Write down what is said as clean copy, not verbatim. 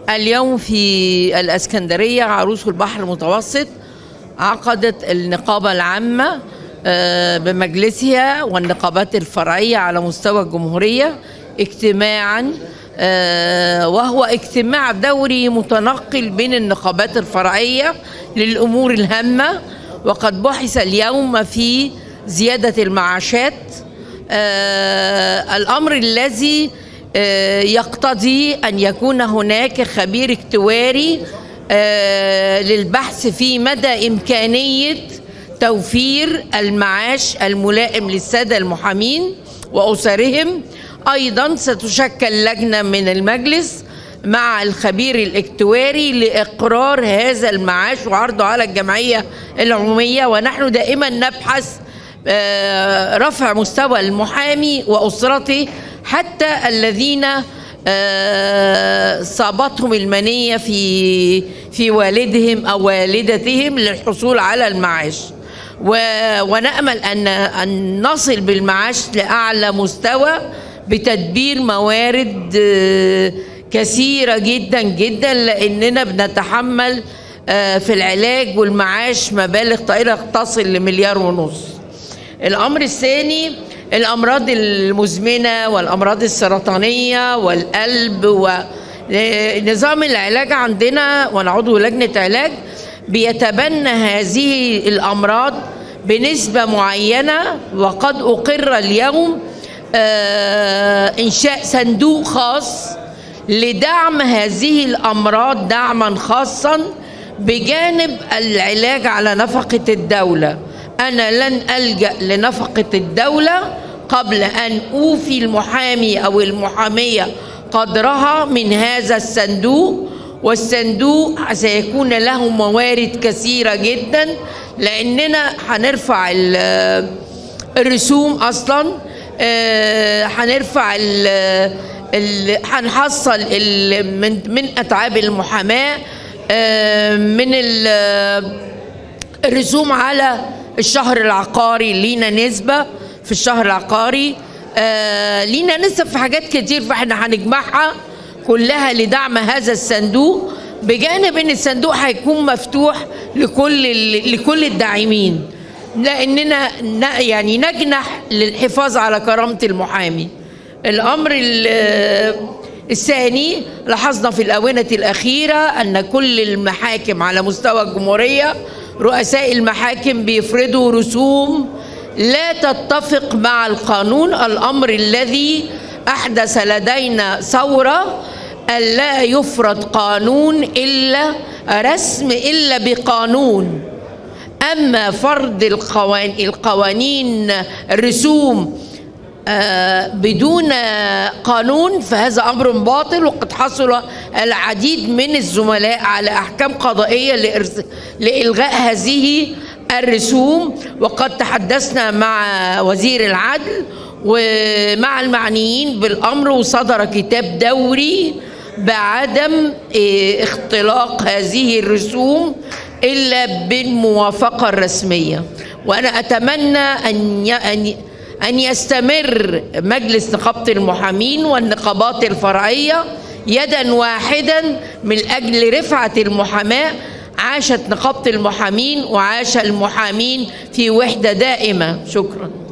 اليوم في الإسكندرية عروس البحر المتوسط عقدت النقابة العامة بمجلسها والنقابات الفرعية على مستوى الجمهورية اجتماعا، وهو اجتماع دوري متنقل بين النقابات الفرعية للأمور الهامة. وقد بحث اليوم في زيادة المعاشات، الأمر الذي يقتضي أن يكون هناك خبير اكتواري للبحث في مدى إمكانية توفير المعاش الملائم للسادة المحامين وأسرهم. أيضا ستشكل لجنة من المجلس مع الخبير الاكتواري لإقرار هذا المعاش وعرضه على الجمعية العمومية. ونحن دائما نبحث رفع مستوى المحامي وأسرته حتى الذين صابتهم المنية في والدهم أو والدتهم للحصول على المعاش، ونأمل أن نصل بالمعاش لأعلى مستوى بتدبير موارد كثيرة جدا جدا، لأننا بنتحمل في العلاج والمعاش مبالغ طائلة تصل ل1.5 مليار. الأمر الثاني الأمراض المزمنة والأمراض السرطانية والقلب، ونظام العلاج عندنا ونعضو لجنة علاج بيتبنى هذه الأمراض بنسبة معينة. وقد أقر اليوم إنشاء صندوق خاص لدعم هذه الأمراض دعما خاصا بجانب العلاج على نفقة الدولة. أنا لن ألجأ لنفقة الدولة قبل أن أوفي المحامي أو المحامية قدرها من هذا الصندوق، والصندوق سيكون له موارد كثيرة جدا، لأننا هنرفع الرسوم أصلا، هنرفع هنحصل من أتعاب المحاماة، من الرسوم على الشهر العقاري. لينا نسبة في الشهر العقاري، لينا نسبة في حاجات كتير، فاحنا هنجمعها كلها لدعم هذا الصندوق، بجانب ان الصندوق هيكون مفتوح لكل الداعمين، لاننا يعني نجنح للحفاظ على كرامة المحامي. الامر الثاني، لاحظنا في الآونة الأخيرة أن كل المحاكم على مستوى الجمهورية رؤساء المحاكم بيفرضوا رسوم لا تتفق مع القانون، الأمر الذي أحدث لدينا ثورة ألا يفرض قانون إلا رسم إلا بقانون. أما فرض القوانين الرسوم بدون قانون فهذا أمر باطل. وقد حصل العديد من الزملاء على أحكام قضائية لإلغاء هذه الرسوم، وقد تحدثنا مع وزير العدل ومع المعنيين بالأمر، وصدر كتاب دوري بعدم اختلاق هذه الرسوم إلا بالموافقة الرسمية. وأنا أتمنى أن يستمر مجلس نقابة المحامين والنقابات الفرعية يدا واحدا من أجل رفعة المحاماة. عاشت نقابة المحامين وعاش المحامين في وحدة دائمة. شكرا.